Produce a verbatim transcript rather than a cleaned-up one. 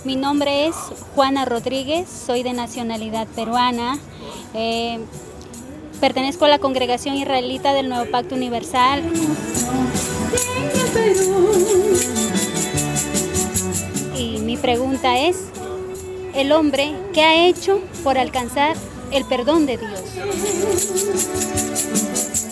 Mi nombre es Juana Rodríguez, soy de nacionalidad peruana. Eh, pertenezco a la Congregación Israelita del Nuevo Pacto Universal. Y mi pregunta es, ¿el hombre qué ha hecho por alcanzar el perdón de Dios?